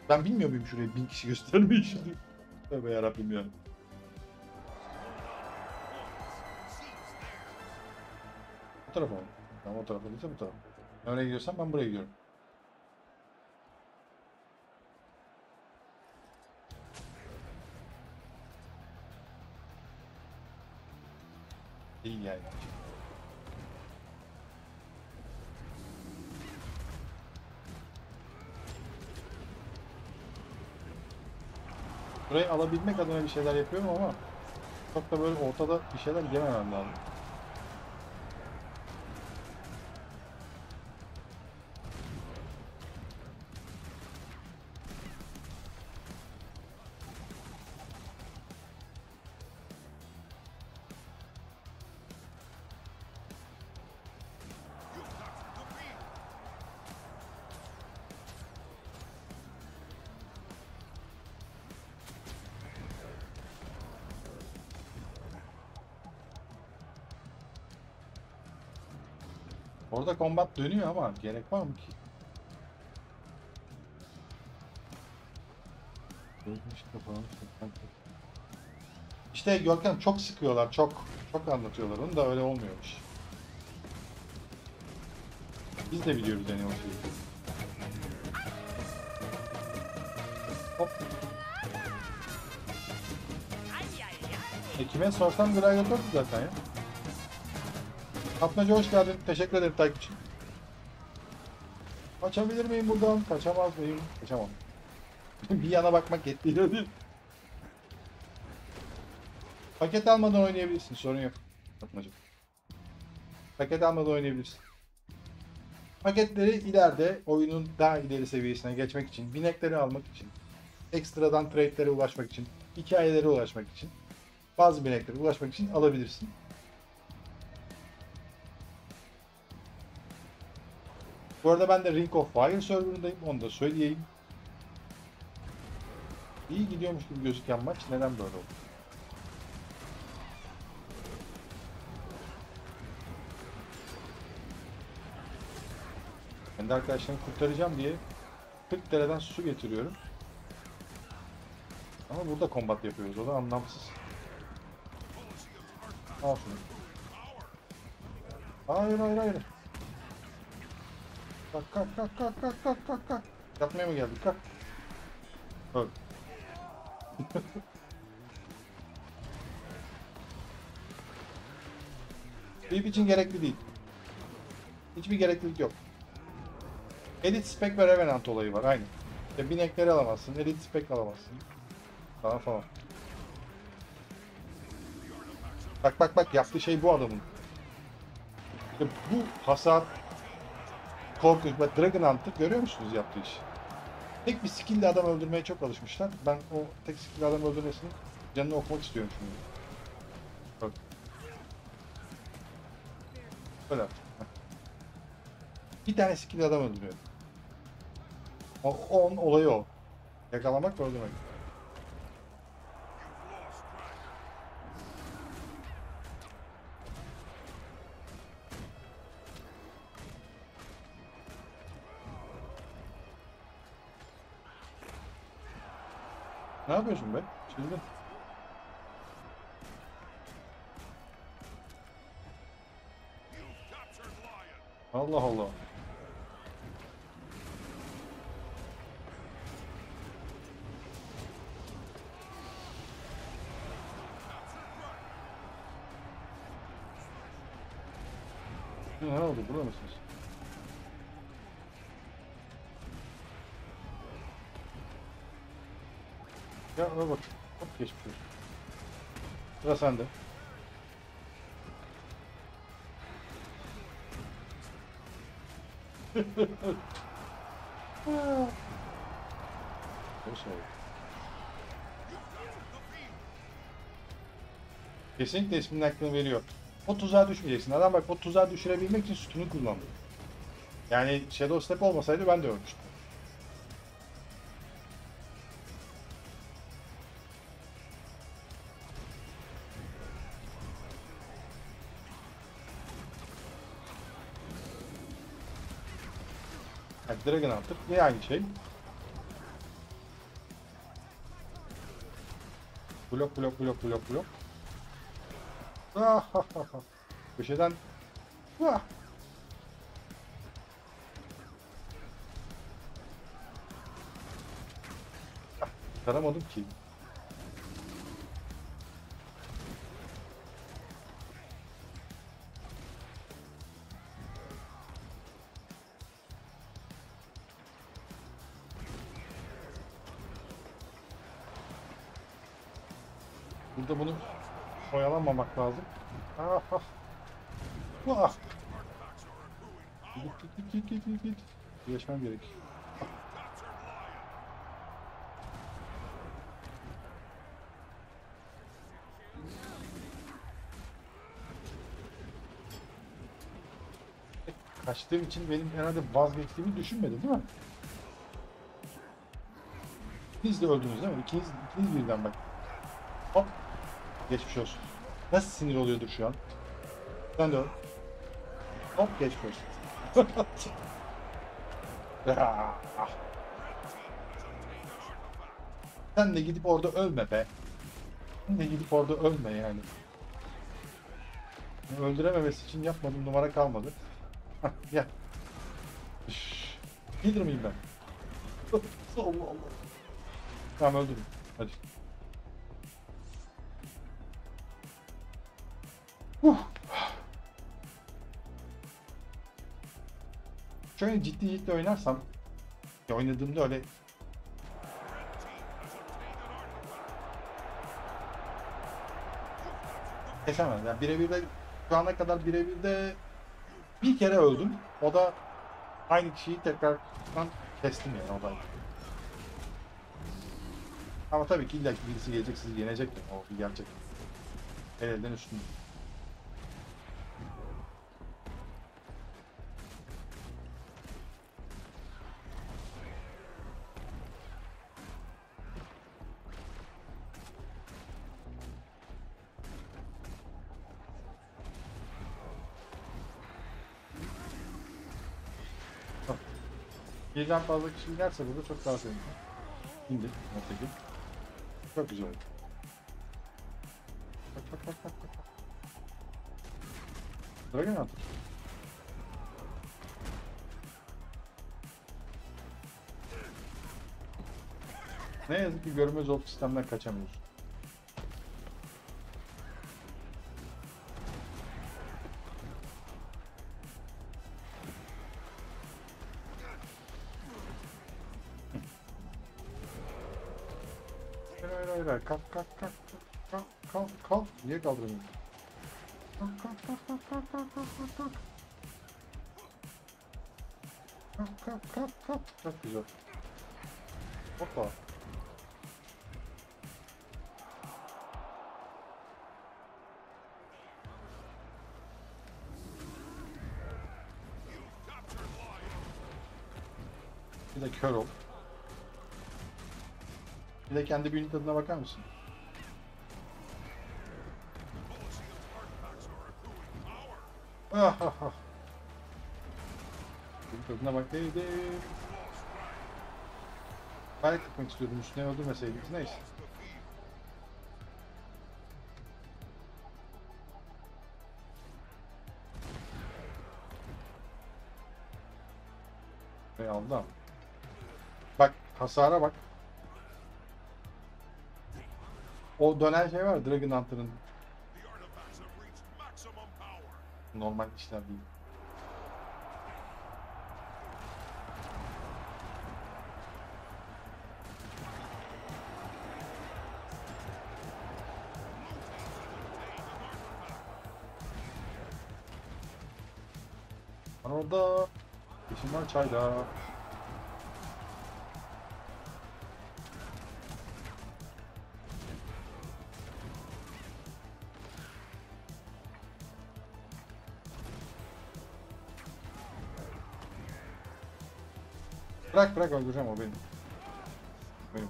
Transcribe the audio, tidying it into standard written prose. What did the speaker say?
Ben bilmiyor muyum şuraya 1000 kişi göstermeyi şimdi? Tövbe yarabbim ya. Bu tarafa mı? Tamam, o tarafa değilse bu tarafa. Ben oraya gidiyorsam ben buraya gidiyorum. Değil yani. Burayı alabilmek adına bir şeyler yapıyorum ama çok da böyle ortada bir şeyler yememem lazım. Orada combat dönüyor ama gerek var mı ki? İşte Görkem çok sıkıyorlar, çok anlatıyorlar. Onu da öyle olmuyormuş. Biz de biliyoruz yani o şeyi. Hop. Kime sorsam Gladiator'du zaten ya. Atmaca hoş geldin. Teşekkür ederim takip için. Kaçabilir miyim buradan? Kaçamaz mıyım? Kaçamam. Bir yana bakmak yetmiyor değil. Paket almadan oynayabilirsin. Sorun yok. Atmaca. Paket almadan oynayabilirsin. Paketleri ileride oyunun daha ileri seviyesine geçmek için, binekleri almak için, ekstradan trade'lere ulaşmak için, hikayelere ulaşmak için, bazı bineklere ulaşmak için alabilirsin. Bu arada ben de Ring of Fire serverındayım. Onu da söyleyeyim. İyi gidiyormuş gibi gözüken maç neden böyle oldu? Ben de arkadaşlarımı kurtaracağım diye 40 dereden su getiriyorum. Ama burada combat yapıyoruz. O da anlamsız. Al şunu. Hayır hayır hayır. Kalk kalk kalk kalk kalk kalk kalk kalk. Yatmaya mı geldik? Kalk. Öl. Benim için gerekli değil. Hiçbir gereklilik yok. Elite spec ve Revenant olayı var aynı. İşte binekleri alamazsın, Elite spec alamazsın. Falan falan. Bak bak bak yaptığı şey bu adamın. İşte bu hasar korkunç. Bak Dragon Hunter görüyor musunuz yaptığı iş? Tek bir skill'le adam öldürmeye çok alışmışlar. Ben o tek skill'le adam öldürmesinin canını okumak istiyorum şimdi. Bak. Böyle. Bir tane skill adam öldürüyor. Onun olayı o. Yakalamak ve öldürmek. Ne yapıyorsun be? Çılgın. Allah Allah. Ne oldu? Burada mısınız? Ya bak. Hop geçmiş olsun. Sıra sende. O şey. Kesinlikle isminin hakkını veriyor. O tuzağa düşmeyeceksin. Adam bak o tuzağa düşürebilmek için sütunu kullandı. Yani Shadow Step olmasaydı ben de ölmüştüm. Yani Dragon Hunter ve aynı şey. Blok blok blok blok blok. Ah, ha, ha, ha. Köşeden. Ah. Taramadım ki. Burada bunu oyalanmamak lazım. Ah, ah. Ah. Git. Geçmem gerek. Kaçtığım için benim herhalde vazgeçtiğimi düşünmedi değil mi? İkiniz de öldünüz değil mi? İkiniz birden bak. Hop. Geçmiş olsun. Nasıl sinir oluyordur şu an? Sen de öl. Hop geçmiş olsun. Ah. Sen de gidip orada ölme be. Sen de gidip orada ölme yani. Öldürememesi için yapmadığım numara kalmadı. Hah, gel. Gelir miyim ben? Allah Allah. Tamam öldürün. Hadi. Şöyle ciddi oynarsam ya oynadığımda öyle kesemem. Yani birebir de şu ana kadar birebir de bir kere öldüm. O da aynı kişiyi tekrardan kestim yani o da. Ama tabii ki illa ki birisi gelecek sizi yenecek yani. O bir gerçek. Elden üstünde. Birden fazla kişi gelirse burada çok daha sevinirim. İndi. Notaki. Çok güzel oldu. Bak. Dragon Hunter. Ne yazık ki görünmez olup sistemden kaçamıyoruz. Hayır. Kalk. Niye kaldıramıyorum? Kalk. Çok güzel. Hoppa. Bir de kör ol. Bir de kendi büyünün tadına bakar mısın? Ah. Büyünün tadına bak neydi? Ben gitmek istiyordum üstüne öldürmeseydik. Neyse. Aldım. Bak hasara bak. O dönen şey var Dragon Hunter'ın. Normal işler değil. Ben orada işim var çayda. Bırak öldüreceğim o benim. Benim.